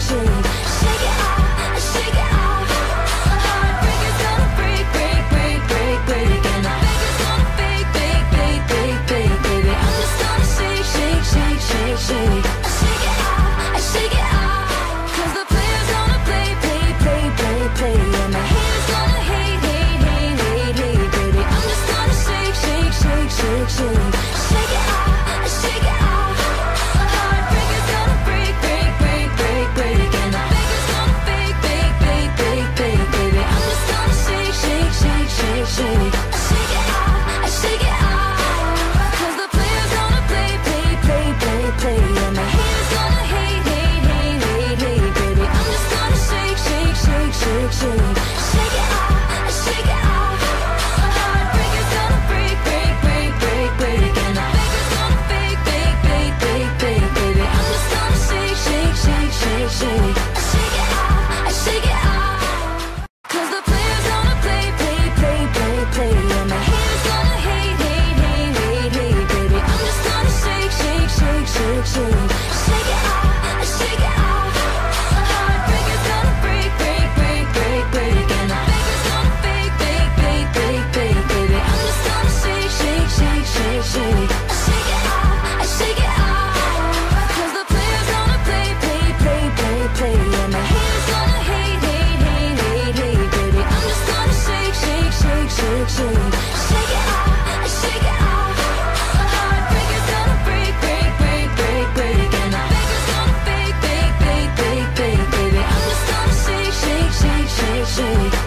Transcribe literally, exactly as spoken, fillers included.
shake. Shake it off, shake it off. Heartbreaker's gonna break, break, break, break, break. And the faker's gonna fake, fake, fake, fake, fake, baby. I'm just gonna shake, shake, shake, shake, shake. I shake it off, I shake it off. 'Cause the player's gonna play, play, play, play, play. And the haters gonna hate, hate, hate, hate, hate, baby. I'm just gonna shake, shake, shake, shake, shake. Shake it off, I shake it off. Heartbreaker's gonna break, break, break, break, break. And the faker's gonna fake, fake, fake, fake, fake, baby. I'm just gonna shake, shake, shake, shake, shake. I shake it off, I shake it off. 'Cause the player's gonna play, play, play, play, play. And the haters gonna hate, hate, hate, hate, hate, baby. I'm just gonna shake, shake, shake, shake, shake. Shake it off, I shake it off. Heartbreaker's gonna break, break, break, break, break. And the faker's gonna fake, fake, fake, fake, fake, baby. I'm just gonna shake, shake, shake, shake, shake. I shake it off, I shake it off. 'Cause the player's gonna play, play, play, play, play. And the haters gonna hate, hate, hate, hate, hate, baby. I'm just gonna shake, shake, shake, shake, shake. Shake it off, I shake it off. Heartbreaker's gonna break, break, break, break, break. And the faker's gonna fake, fake, fake, fake, fake, baby. I'm just gonna shake, shake, shake, shake, shake. I shake it off, I shake it off. 'Cause the player's gonna play, play, play, play, play. And the haters gonna hate, hate, hate, hate, hate, baby. I'm just gonna shake, shake, shake, shake, shake. Shake it off, I shake it off. Heartbreaker's gonna break, break, break, break, break. And the faker's gonna fake, fake, fake, fake, fake, baby. I'm just gonna shake, shake, shake, shake, shake.